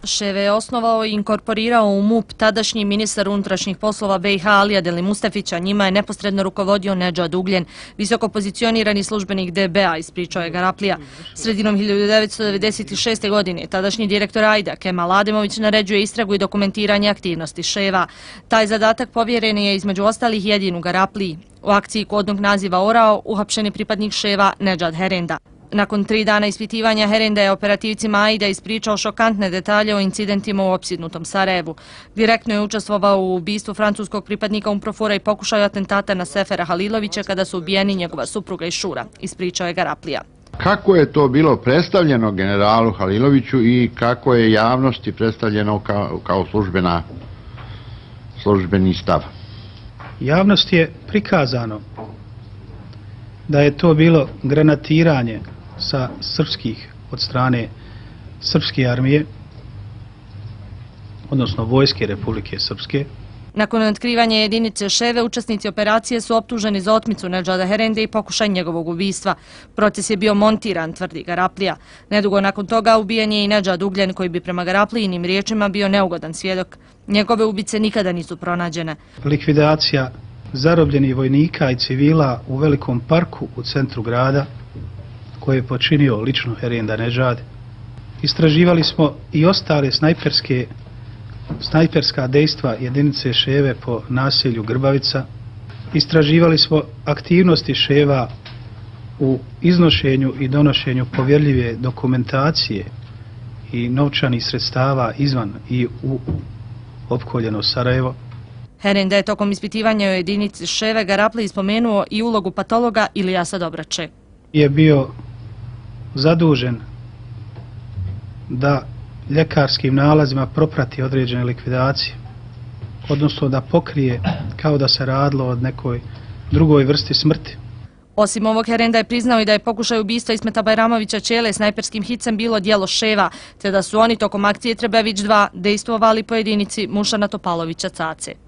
Ševe je osnovao i inkorporirao u MUP tadašnji ministar unutrašnjih poslova BiH Alija Deli Mustafića, njima je neposredno rukovodio Nedžad Ugljen, visoko pozicionirani službenik DB-a, ispričao je Garaplija. Sredinom 1996. godine tadašnji direktor Ajda Kemal Ademović naređuje istragu i dokumentiranje aktivnosti Ševa. Taj zadatak povjeren je između ostalih jedinu Garapliji. U akciji kodnog naziva Orao uhapšen je pripadnik Ševa Nedžad Herenda. Nakon 3 dana ispitivanja Herenda je operativcima Aida ispričao šokantne detalje o incidentima u opsjednutom Sarajevu. Direktno je učestvovao u ubistvu francuskog pripadnika UNPROFOR-a i pokušaju atentata na Sefera Halilovića kada su ubijeni njegova supruga i šura, ispričao je Garaplija. Kako je to bilo predstavljeno generalu Haliloviću i kako je javnosti predstavljeno kao službeni stav? Javnosti je prikazano da je to bilo granatiranje od strane srpske armije, odnosno vojske Republike Srpske. Nakon otkrivanja jedinice Ševe, učesnici operacije su optuženi za otmicu Nedžada Herende i pokušaj njegovog ubistva. Proces je bio montiran, tvrdi Garaplija. Nedugo nakon toga ubijen je i Nedžad Ugljen, koji bi prema Garaplijinim riječima bio neugodan svjedok. Njegove ubice nikada nisu pronađene. Likvidacija zarobljenih vojnika i civila u velikom parku u centru grada, koje je počinio lično Herenda Nedžad. Istraživali smo i ostale snajperska dejstva jedinice Ševe po naselju Grbavica. Istraživali smo aktivnosti Ševa u iznošenju i donošenju povjerljive dokumentacije i novčanih sredstava izvan i u opkoljeno Sarajevo. Herenda je tokom ispitivanja u jedinici Ševe Garapliji spomenuo i ulogu patologa Ilijasa Dobrače. Je bio zadužen da ljekarskim nalazima proprati određene likvidacije, odnosno da pokrije kao da se radilo od nekoj drugoj vrsti smrti. Osim ovog, Herenda je priznao i da je pokušaj ubistva Ismeta Bajramovića Čele snajperskim hicem bilo djelo Ševa, te da su oni tokom akcije Trebević 2 dejstvovali po jedinici Mušana Topalovića Cace.